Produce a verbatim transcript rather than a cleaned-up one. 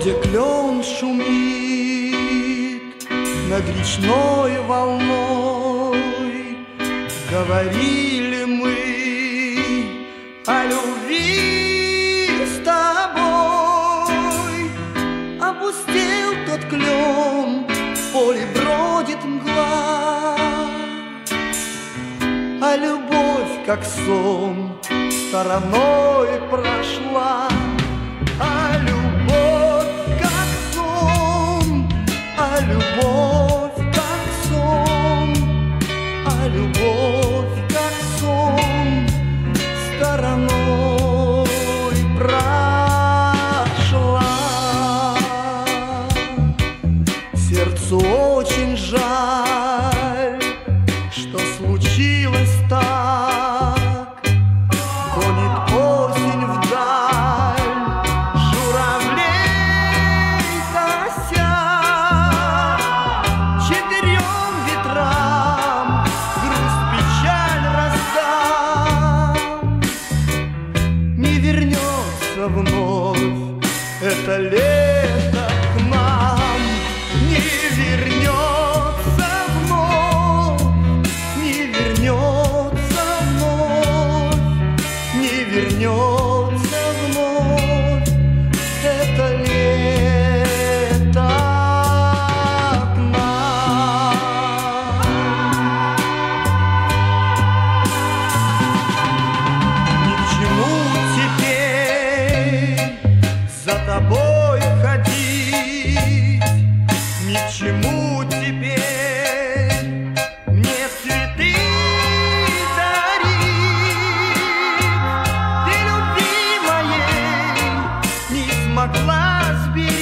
где клен шумит над речной волной, говорили мы о любви с тобой. Опустел тот клен, в поле бродит мгла, а любовь, как сон, стороной прошла. А любовь, как сон, а любовь, как сон, а любовь, как сон, стороной прошла. Сердцу очень жаль, что случилось так. Гонит осень вдаль журавлей кося, четырем ветрам грусть, печаль раздам. Не вернется вновь это лето к нам, не вернется вновь, не вернется вновь, не вернется вновь это лето к нам. Ни к чему теперь за тобой ходить, ни к чему теперь мне цветы дарить. Ты любви моей не смогла сберечь,